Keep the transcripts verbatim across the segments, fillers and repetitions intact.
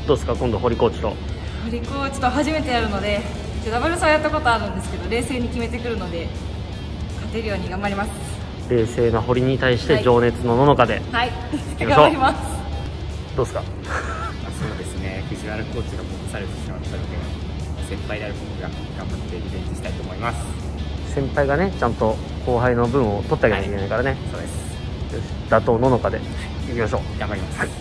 どうですか、今度堀コーチと。 堀コーチと初めてやるので、ダブルスはやったことあるんですけど、冷静に決めてくるので勝てるように頑張ります。 冷静な堀に対して情熱のののかで、 はい、 頑張ります。 どうですか。 そうですね、藤原コーチが戻されてしまったので、先輩である僕が頑張ってリベンジしたいと思います。 先輩がね、ちゃんと後輩の分を取ってあげなきゃいけないからね。 そうです。 よし、打倒ののかでいきましょう。 頑張ります。はい。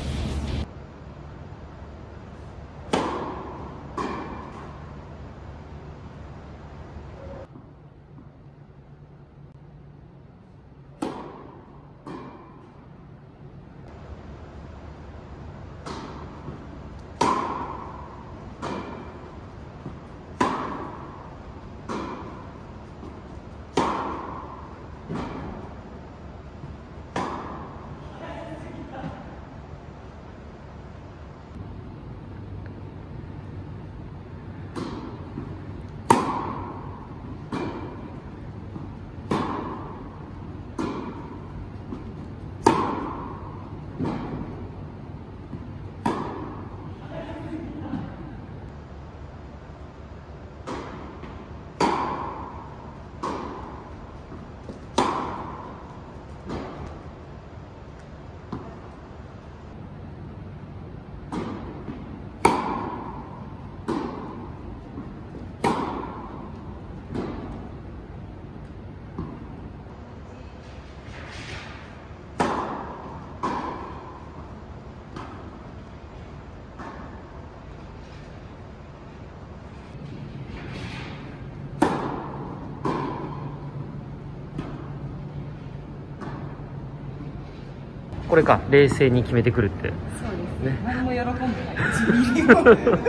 これか、冷静に決めてくるって。 そうですね。何も喜んでない。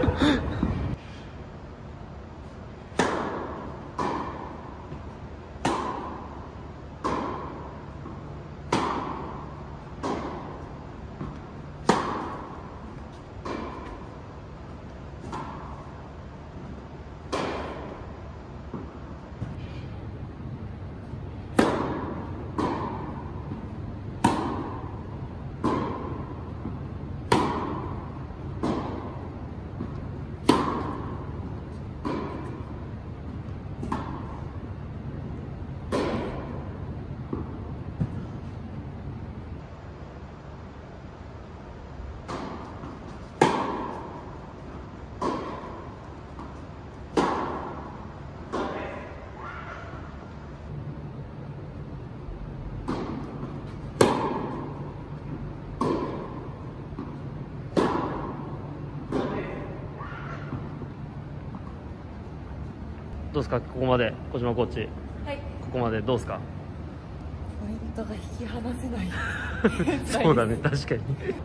どうですか、ここまで小島コーチ。 はい。 ここまでどうですか。 ポイントが引き離せない。 そうだね、確かに。 マジ強いです。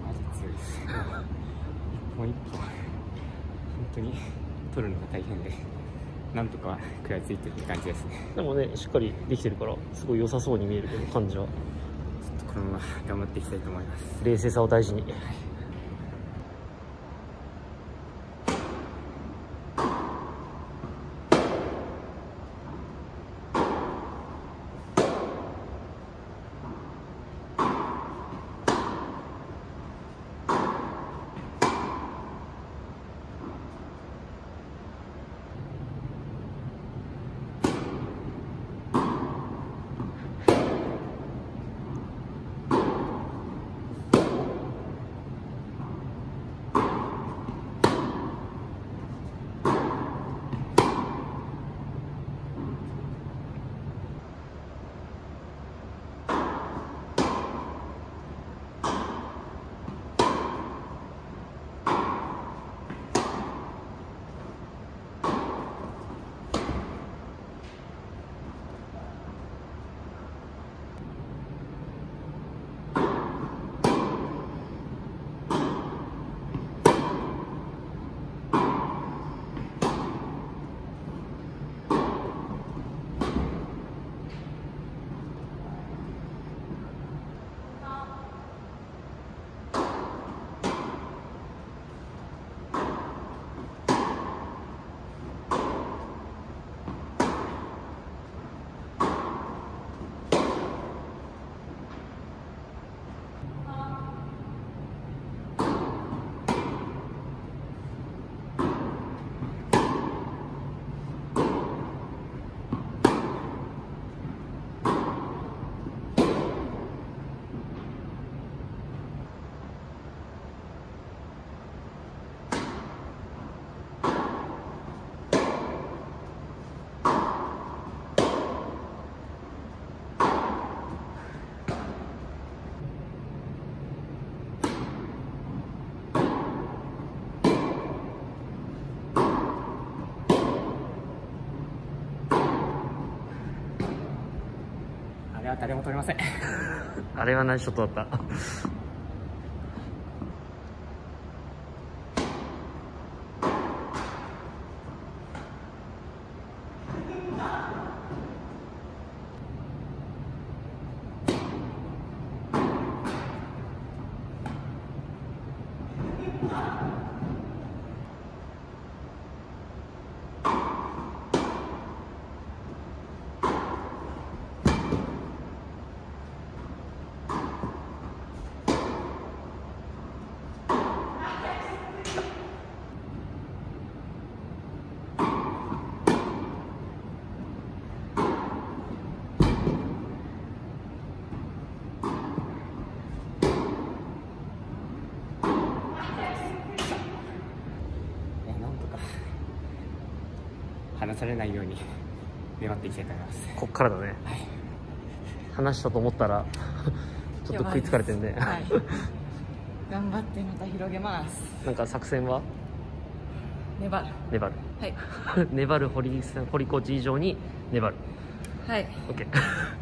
もう一歩、本当に取るのが大変で、なんとか食らいついてる感じですね。 でもね、しっかりできてるからすごい良さそうに見えるけど、感じは。 ちょっとこのまま頑張っていきたいと思います。 冷静さを大事に。 や誰も取れません。 あれはナイスショットだった。 離されないように粘っていきたいと思います。 こっからだね。 はい、 離したと思ったらちょっと食いつかれてんね。 はい、頑張ってまた広げます。 なんか作戦は粘る。 粘る。 はい。 粘る堀さん、堀コーチ以上に粘る。 はい。 オッケー。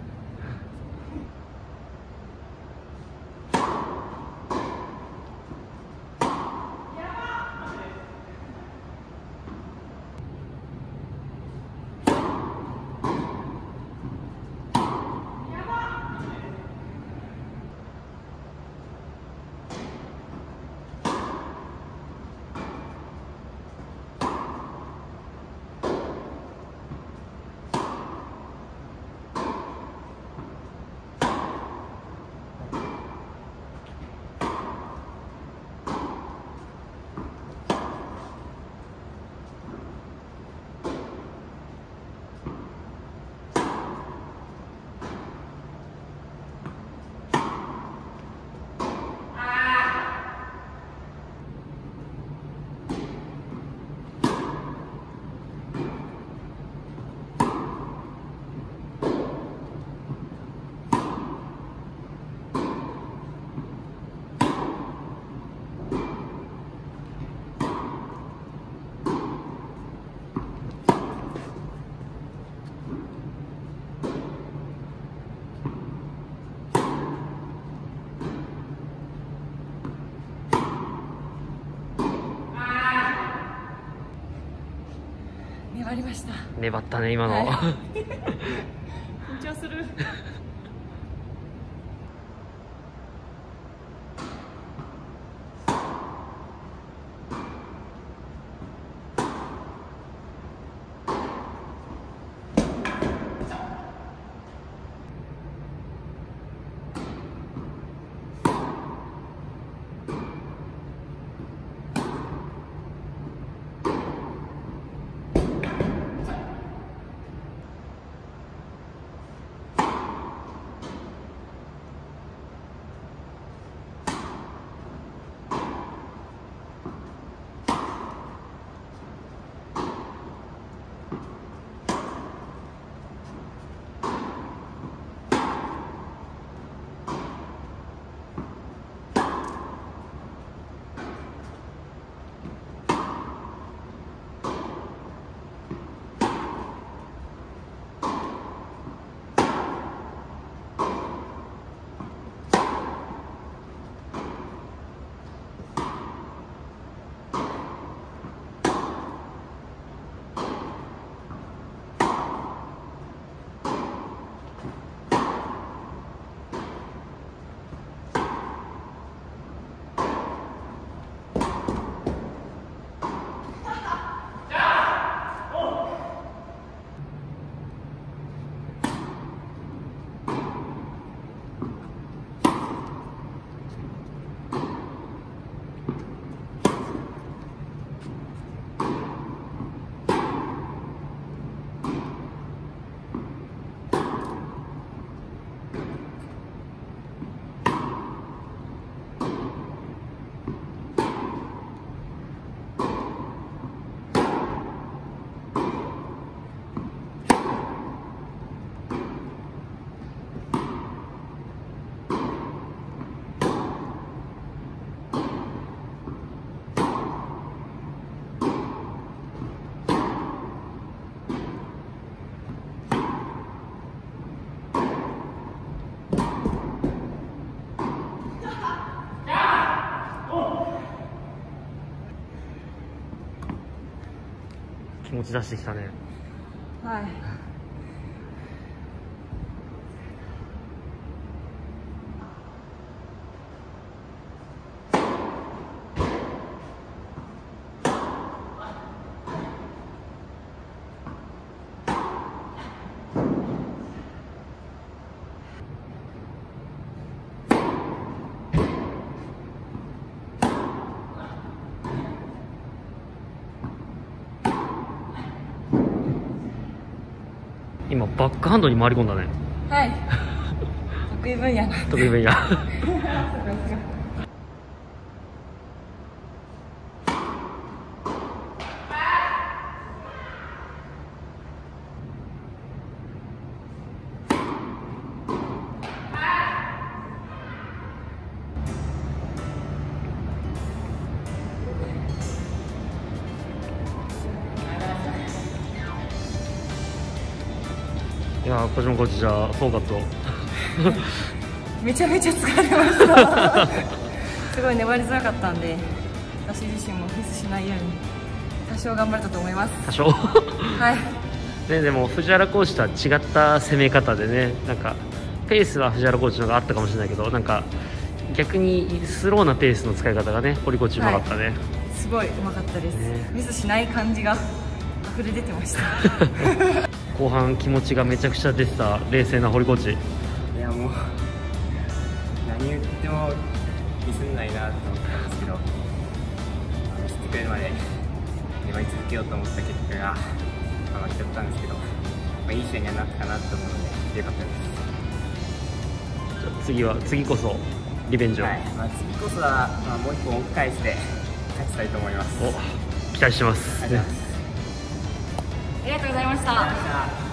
粘りました。 粘ったね今の。 はい、緊張する。 持ち出してきたね。 はい。 今バックハンドに回り込んだね。 はい。得意分野なんで。 得意分野。いやー、こっちもこっちじゃあ総括をめちゃめちゃ疲れましたすごい粘りづらかったんで、私自身もミスしないように多少頑張れたと思います。 多少はいね。でも藤原コーチとは違った攻め方でね、なんかペースは藤原コーチの方があったかもしれないけど、なんか逆にスローなペースの使い方がね、堀コーチうまかったね、はい、 すごいうまかったです、ね、ミスしない感じが溢れ出てました後半気持ちがめちゃくちゃ出てた冷静な堀コーチ。 いやもう何言ってもミスんないなと思ったんですけど、ミスってくれるまで粘り続けようと思った結果が負けちゃったんですけど、まあ、いい試合にはなったかなと思うのでよかったです。 じゃあ次は次こそリベンジを、 はい、まあ、次こそは、まあ、もう一本返して勝ちたいと思います。 お、期待してます。 ありがとうございます。 ありがとうございました。